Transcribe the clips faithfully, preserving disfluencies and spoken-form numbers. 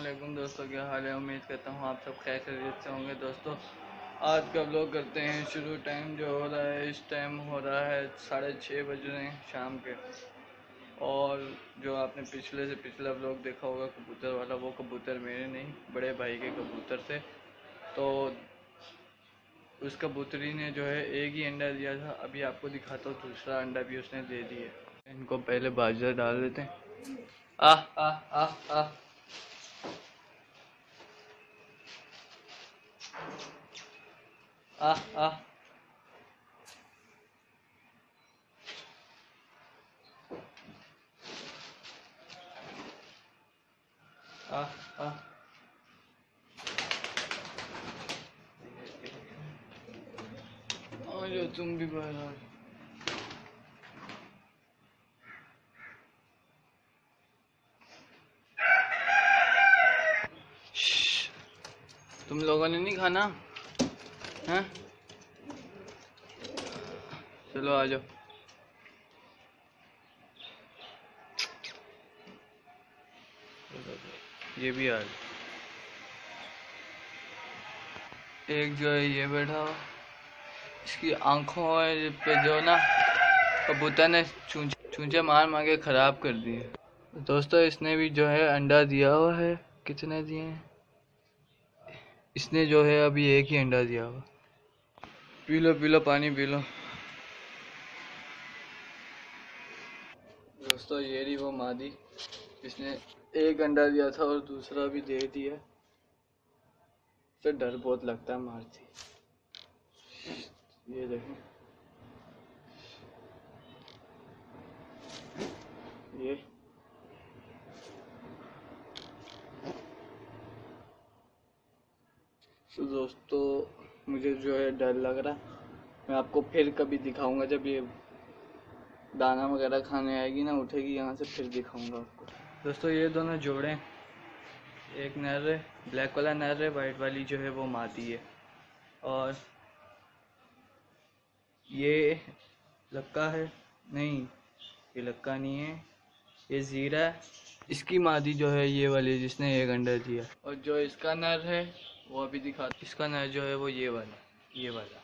वालेकुम दोस्तों, क्या हाल है। उम्मीद करता हूँ आप सब खैर खैरियत से होंगे। दोस्तों आज का व्लॉग करते हैं शुरू। टाइम जो हो रहा है, इस टाइम हो रहा है साढ़े छः बज रहे हैं शाम के। और जो आपने पिछले से पिछला व्लॉग देखा होगा कबूतर वाला, वो कबूतर मेरे नहीं, बड़े भाई के कबूतर थे। तो उस कबूतरी ने जो है एक ही अंडा दिया था। अभी आपको दिखाता हूँ, दूसरा अंडा भी उसने दे दिया। इनको पहले बाजरा डाल देते हैं। आह आह आह आह आह आह आह आह आ जाओ तुम भी बाहर आ जाओ। तुम लोगों ने नहीं खाना हैं? चलो आ जाओ। ये भी आ जाओ। एक जो है ये बैठा हुआ, इसकी आंखों पे जो ना कबूतर ने चूंचे चूंचे मार मार के खराब कर दिए। दोस्तों इसने भी जो है अंडा दिया हुआ है। कितने दिए हैं इसने? जो है अभी एक ही अंडा दिया हुआ। पी लो पी लो, पानी पी लो। दोस्तों ये रही वो मादी, इसने एक अंडा दिया था और दूसरा भी दे दिया। तो डर बहुत लगता है मारती। ये देखो ये तो दोस्तों मुझे जो है डर लग रहा। मैं आपको फिर कभी दिखाऊंगा, जब ये दाना वगैरह खाने आएगी ना, उठेगी यहाँ से, फिर दिखाऊंगा आपको। दोस्तों ये दोनों जोड़े, एक नर है, ब्लैक वाला नर है, वाइट वाली जो है वो मादी है। और ये लक्का है, नहीं ये लक्का नहीं है, ये जीरा है। इसकी मादी जो है ये वाली जिसने एक अंडा दिया। और जो इसका नर है वो अभी दिखा, इसका नर जो है वो ये वाला, ये वाला।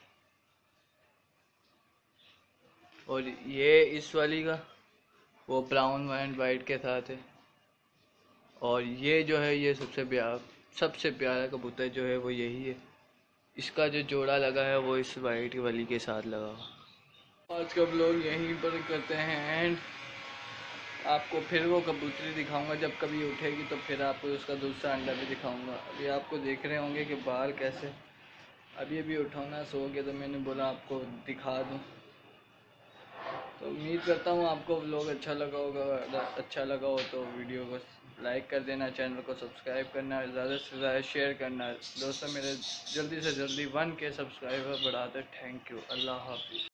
और ये इस वाली का वो ब्राउन एंड वाइट के साथ है। और ये जो है ये सबसे प्यारा सबसे प्यारा कबूतर जो है वो यही है। इसका जो जोड़ा लगा है वो इस वाइट वाली के साथ लगा हुआ। आज का ब्लॉग यहीं पर करते हैं एंड। आपको फिर वो कबूतरी दिखाऊंगा जब कभी उठेगी, तो फिर आपको उसका दूसरा अंडा भी दिखाऊंगा। अभी आपको देख रहे होंगे कि बाहर कैसे, अभी अभी उठाना सो गया तो मैंने बोला आपको दिखा दूं। तो उम्मीद करता हूँ आपको व्लॉग अच्छा लगा होगा। अगर अच्छा लगा हो तो वीडियो को लाइक कर देना, चैनल को सब्सक्राइब करना, ज़्यादा से ज़्यादा शेयर करना। दोस्तों मेरे जल्दी से जल्दी वन के सब्सक्राइबर बढ़ाते। Thank you. अल्लाह हाफिज़।